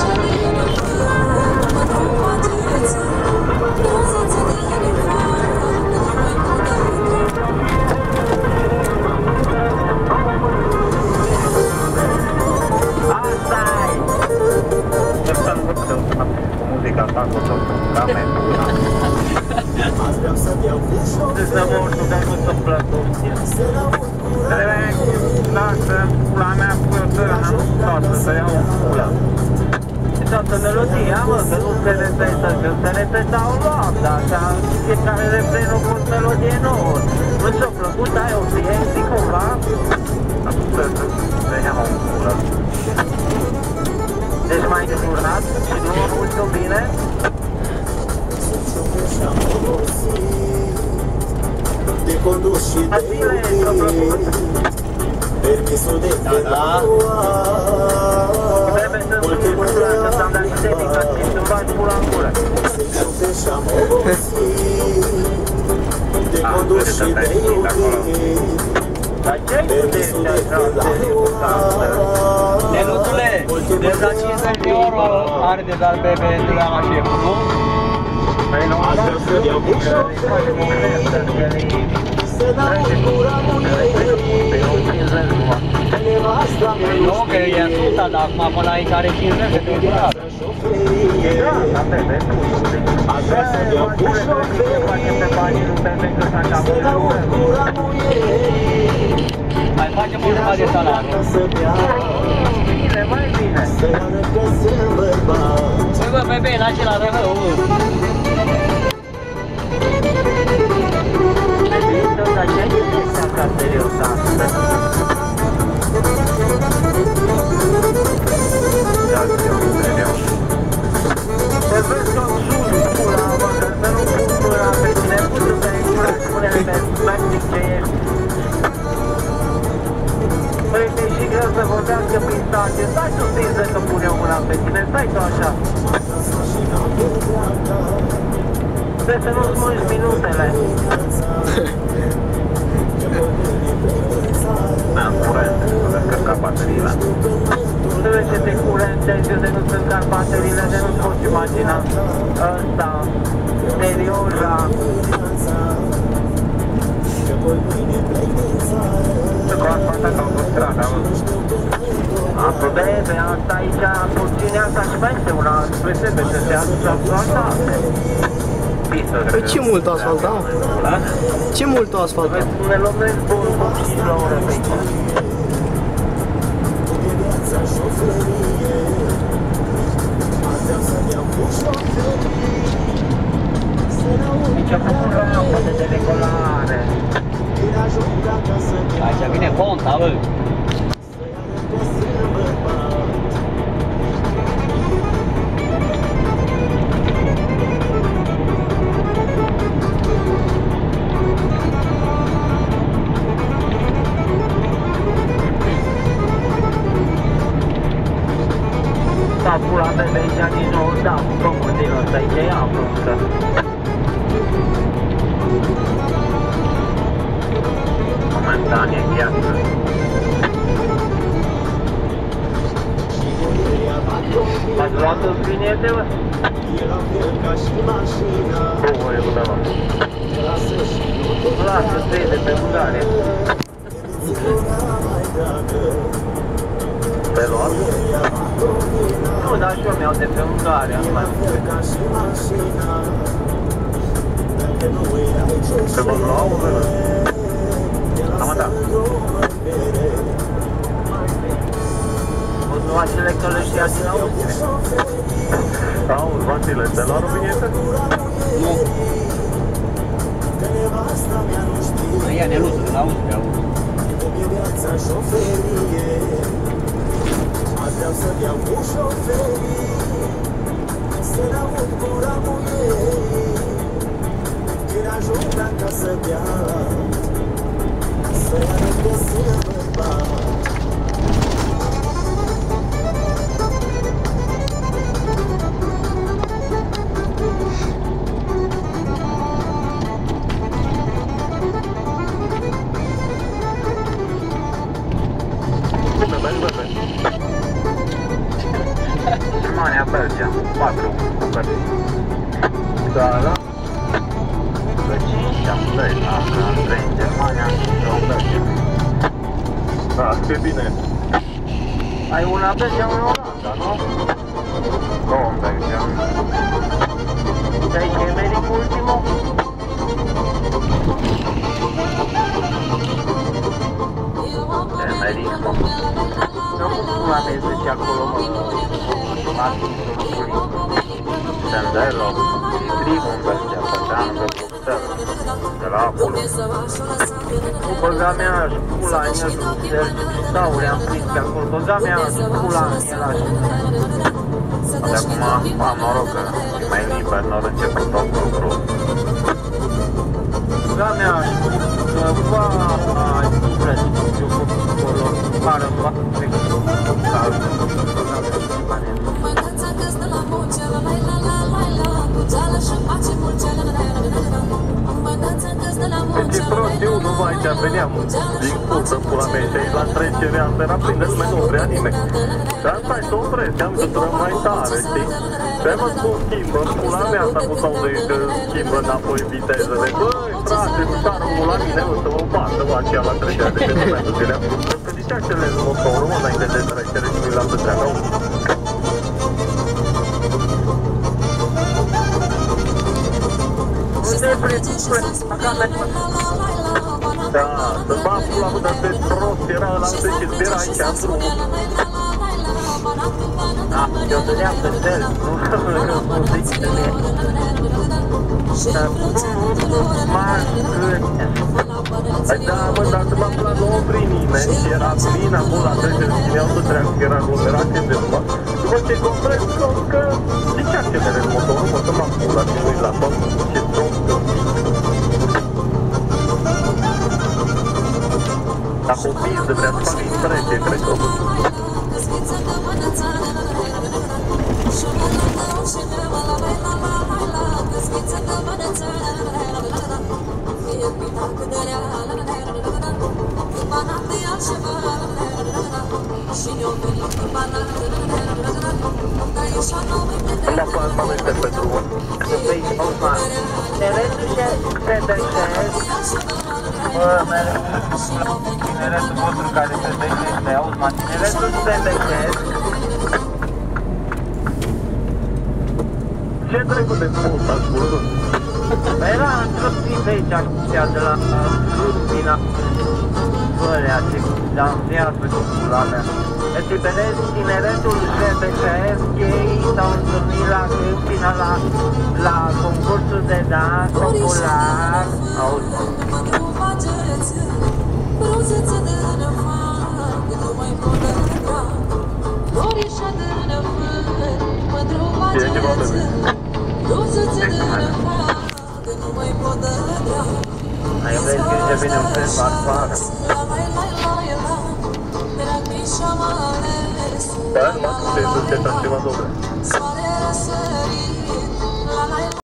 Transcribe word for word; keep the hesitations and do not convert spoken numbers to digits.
Nenutule, de la cincizeci de euro are de dat bebe de la șeful, nu? Păi nu, asta să iau bușă, nu, că e suta, dar acum până aici are cincizeci de euro. Da, la bebe, asta să iau bușă, mai facem o jumătate de salariu. Bine, mai bine. Păi bă, bebe, la ce la rău? Dar ce ai zis asta serios asta? Da, eu nu credeau. Te vezi că suni pula, mă, că să nu pun pula pe tine, putu să ai pula, spune-le pe plastic ce ești. Păi mi-e și greu să vorbească prin stație, stai tu prinză că pune o mâna pe tine, stai tu așa. Trebuie să nu smulgi minutele. Am curent, nu descărca bateriile. Trebuie să te curentezi, de nu-ți încarc bateriile, de nu-ți poți imagina. Ăsta, serioza. Cu asfaltat ca autostrada, mă. Apă, bebe, asta aici, porțiunea asta și mai este una spre sebe, să se aduce asfaltate. Păi ce mult asfalt, da? Ce mult asfalt? Ne lovesc bun cu cinci la oră pe aici. Aici a făcut rampă de deregolare. Aici vine ponta, bă. Da, pula mea de aici din nou, da, cu crocodilul ăsta aici e apă încă. Momentan e gheață. Ați luat un vinete, bă? Două euro, bă. Lasă, trei de pe Ungaria. Pe luat? Nu, dar și eu mi-au de pe Ungaria. Pe vă luau, bă? Am dat. Nu acele călăștia din Austria. Auzi, Vasile, te luat o vinietă? Nu. Ia Neluțu din Austria, auzi. Vreau să-mi iau cu șoferii, să-l aud gura muiei, când ajung acasă de-a, să-i arăt că sunt bărbat. Belgia, patru bucăți. Gara. Pe cinci am trei, am trei în Germania și două în Belgia. Da, e bine. Ai una Belgia, una Olanda, nu? Două în Belgia. Și aici e medic ultimul? E medic, mă. Nu cum la mea zice acolo, mă. Martinul Pulin. Sendelo. Și primul în Belgia, făceam de Bruxelles. De la Apolo. Cu băga mea și pula în el, Sergiu și Sauri, am scris pe acolo. Băga mea și pula în el așa. De acum am noroc că e mai liber, n-or început tot lucrul. Băga mea și că va liber, eu cu acolo, pară, va pe cald. Deci e prost, eu nu mai aici veneam din curță, pula mea, și aici la trecere asta era plin de lume, nu vrea nimeni. Dar asta e să opresc, am zis să mai tare, știi? Și ai văzut cum schimbă, pula mea s-a pus aude că schimbă înapoi vitezele. Băi, frate, nu sară pula mine, o să mă bată o aceea la trecerea de pe momentul de lea. Că zice accelez motorul, mă, înainte de trecere și nu-i lasă treaba. Da, să fac pula mă, dar pe prost era ăla pe ce era aici în drumul. Da, eu dădeam pe cel, nu zici de mine. Hai da, mă, dar să m-am pula, nu opri nimeni și era plin acolo la trecere și chineau să treacă, că era aglomerație de urmă. După ce comprez că zicea ce mere în motorul, mă, să m-am pula și nu-i la tot, ce tot tâmpit. Dacă o pizdă vrea să fac intrece, cred că o văd. La plasma nu este pe drumul. Păi, Osman, ne reduce pe deșert. Bă, tineretul vostru care se deșește, Osman, tineretul se deșert. Ce trebuie de spus, ascultă? Era într-o zi pe aici, aceea de la Grumpina. Bălea, ce am viață cu pula mea. Deci, vedeți, tineretul se deșert, ei s-au întâlnit la Grumpina, la, la concursul de dans popular. Auzi, mă. E ceva de mine. Ai vezi că ce vine un fel afară. Dar nu m-am spus să te ceva dobre.